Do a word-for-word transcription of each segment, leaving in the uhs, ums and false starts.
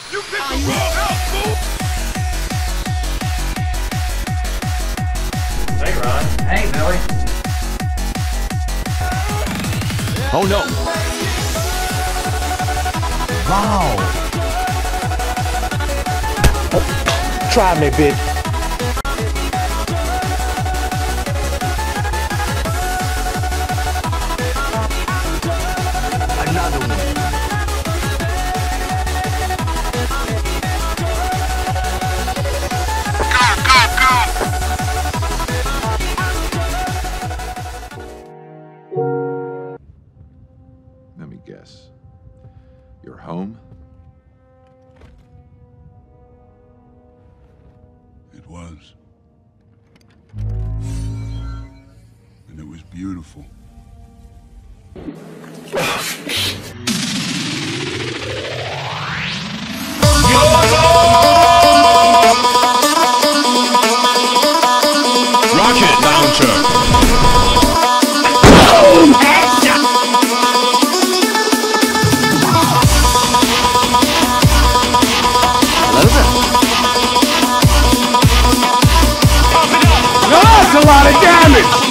You picked the wrong house, fool! Hey, Ron. Hey, Billy. Oh no! Wow! Oh, try me, bitch. Another one. Let me guess. You're home? It was. And it was beautiful. Rocket launcher. That's a lot of damage!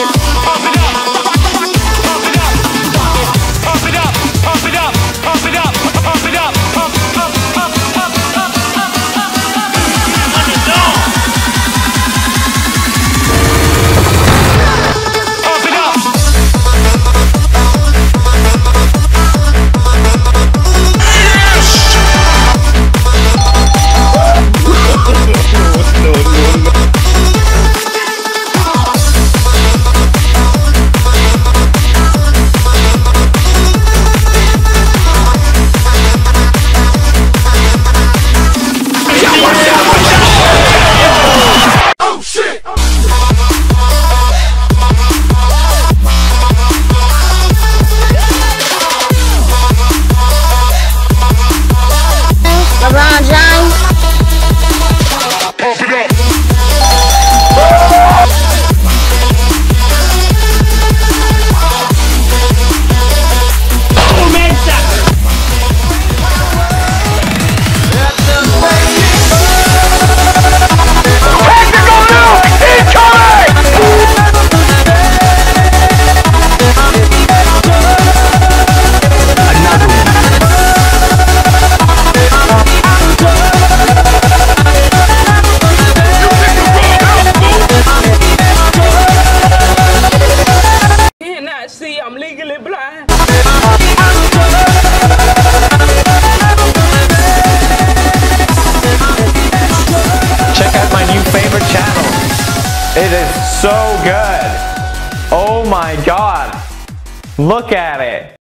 See, I'm legally blind. Check out my new favorite channel. It is so good. Oh my god. Look at it.